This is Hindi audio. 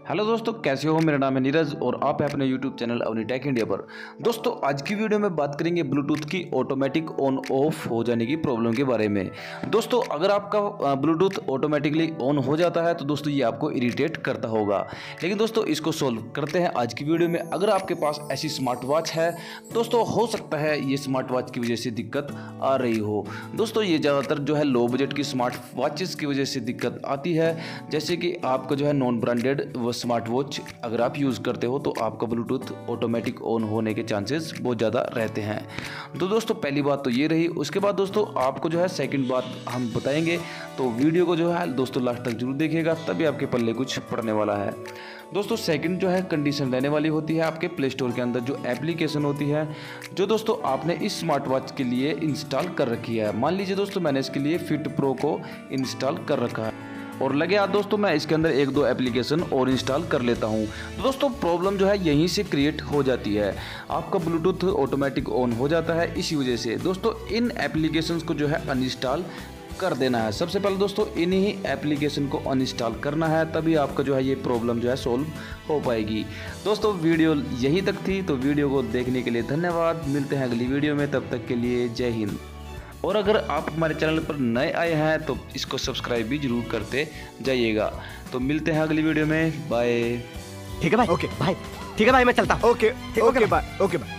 हेलो दोस्तों, कैसे हो। मेरा नाम है नीरज और आप हैं अपने YouTube channel Avani tech India पर। दोस्तों आज की वीडियो में बात करेंगे ब्लूटूथ की ऑटोमेटिक ऑन ऑफ हो जाने की प्रॉब्लम के बारे में। दोस्तों अगर आपका ब्लूटूथ ऑटोमेटिकली ऑन हो जाता है तो दोस्तों ये आपको इरिटेट करता होगा, लेकिन दोस्तों इसको सोल्व करते हैं आज की वीडियो में। अगर आपके पास ऐसी स्मार्ट वॉच है दोस्तों, हो सकता है ये स्मार्ट वॉच की वजह से दिक्कत आ रही हो। दोस्तों ये ज़्यादातर जो है लो बजट की स्मार्ट वॉचेस की वजह से दिक्कत आती है, जैसे कि आपका जो है नॉन ब्रांडेड स्मार्ट वॉच अगर आप यूज़ करते हो तो आपका ब्लूटूथ ऑटोमेटिक ऑन होने के चांसेस बहुत ज़्यादा रहते हैं। तो दोस्तों पहली बात तो ये रही। उसके बाद दोस्तों आपको जो है सेकंड बात हम बताएंगे, तो वीडियो को जो है दोस्तों लास्ट तक जरूर देखिएगा, तभी आपके पल्ले कुछ पड़ने वाला है। दोस्तों सेकंड जो है कंडीशन रहने वाली होती है आपके प्ले स्टोर के अंदर जो एप्लीकेशन होती है, जो दोस्तों आपने इस स्मार्ट वॉच के लिए इंस्टॉल कर रखी है। मान लीजिए दोस्तों मैंने इसके लिए फिट प्रो को इंस्टॉल कर रखा है और लगे हाथ दोस्तों मैं इसके अंदर एक दो एप्लीकेशन और इंस्टॉल कर लेता हूं, तो दोस्तों प्रॉब्लम जो है यहीं से क्रिएट हो जाती है। आपका ब्लूटूथ ऑटोमेटिक ऑन हो जाता है इसी वजह से। दोस्तों इन एप्लीकेशंस को जो है अनइंस्टॉल कर देना है। सबसे पहले दोस्तों इन्हीं एप्लीकेशन को अनइंस्टॉल करना है, तभी आपका जो है ये प्रॉब्लम जो है सोल्व हो पाएगी। दोस्तों वीडियो यहीं तक थी, तो वीडियो को देखने के लिए धन्यवाद। मिलते हैं अगली वीडियो में, तब तक के लिए जय हिंद। और अगर आप हमारे चैनल पर नए आए हैं तो इसको सब्सक्राइब भी जरूर करते जाइएगा। तो मिलते हैं अगली वीडियो में, बाय। ठीक है भाई, ओके भाई, ठीक है भाई, मैं चलता हूँ। Okay bye.